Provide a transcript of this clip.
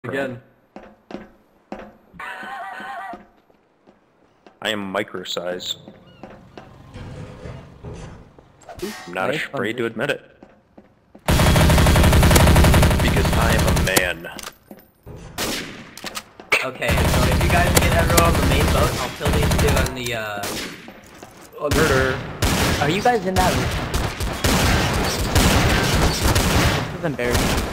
Again. I am micro size. I'm not afraid to admit it. Because I am a man. Okay, so if you guys get everyone on the main boat, I'll kill these two on the, murder. Are you guys in that room? This is embarrassing.